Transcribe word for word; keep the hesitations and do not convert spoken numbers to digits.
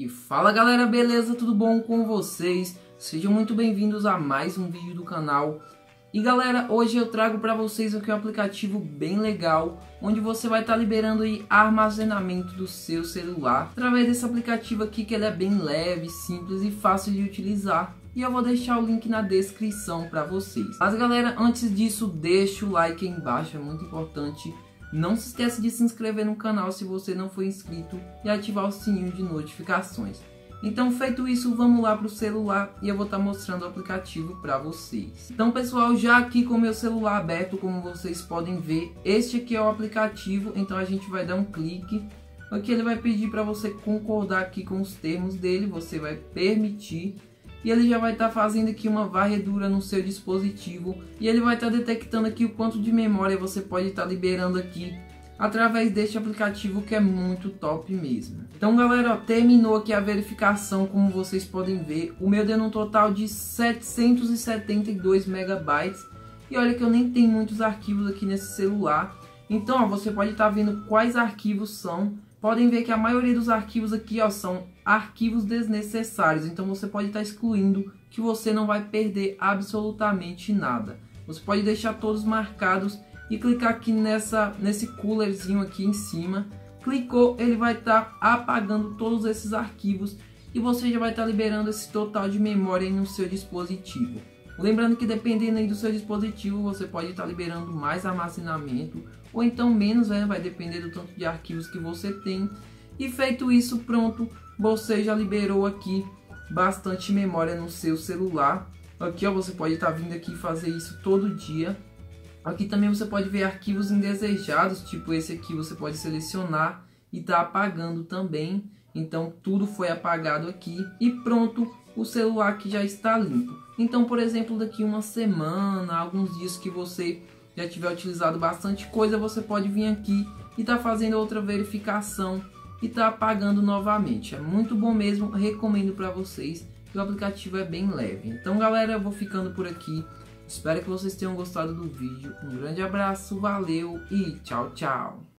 E fala galera, beleza? Tudo bom com vocês? Sejam muito bem-vindos a mais um vídeo do canal. E galera, hoje eu trago para vocês aqui um aplicativo bem legal, onde você vai estar tá liberando aí armazenamento do seu celular através desse aplicativo aqui, que ele é bem leve, simples e fácil de utilizar. E eu vou deixar o link na descrição para vocês. Mas galera, antes disso, deixa o like aí embaixo, é muito importante. Não se esqueça de se inscrever no canal se você não for inscrito e ativar o sininho de notificações. Então, feito isso, vamos lá para o celular e eu vou estar tá mostrando o aplicativo para vocês. Então pessoal, já aqui com o meu celular aberto, como vocês podem ver, este aqui é o aplicativo. Então a gente vai dar um clique. Aqui ele vai pedir para você concordar aqui com os termos dele, você vai permitir. E ele já vai estar tá fazendo aqui uma varredura no seu dispositivo. E ele vai estar tá detectando aqui o quanto de memória você pode estar tá liberando aqui através deste aplicativo, que é muito top mesmo. Então galera, ó, terminou aqui a verificação, como vocês podem ver. O meu deu um total de setecentos e setenta e dois megabytes. E olha que eu nem tenho muitos arquivos aqui nesse celular. Então ó, você pode estar tá vendo quais arquivos são. Podem ver que a maioria dos arquivos aqui ó, são arquivos desnecessários. Então você pode estar tá excluindo, que você não vai perder absolutamente nada. Você pode deixar todos marcados e clicar aqui nessa, nesse coolerzinho aqui em cima. Clicou, ele vai estar tá apagando todos esses arquivos e você já vai estar tá liberando esse total de memória no seu dispositivo. Lembrando que dependendo aí do seu dispositivo, você pode estar tá liberando mais armazenamento ou então menos, né? Vai depender do tanto de arquivos que você tem. E feito isso, pronto, você já liberou aqui bastante memória no seu celular. Aqui ó, você pode estar tá vindo aqui fazer isso todo dia. Aqui também você pode ver arquivos indesejados, tipo esse aqui você pode selecionar e tá apagando também. Então tudo foi apagado aqui e pronto, o celular aqui já está limpo. Então, por exemplo, daqui uma semana, alguns dias que você já tiver utilizado bastante coisa, você pode vir aqui e tá fazendo outra verificação e tá apagando novamente. É muito bom mesmo, recomendo para vocês. O aplicativo é bem leve. Então galera, eu vou ficando por aqui. Espero que vocês tenham gostado do vídeo. Um grande abraço, valeu e tchau, tchau.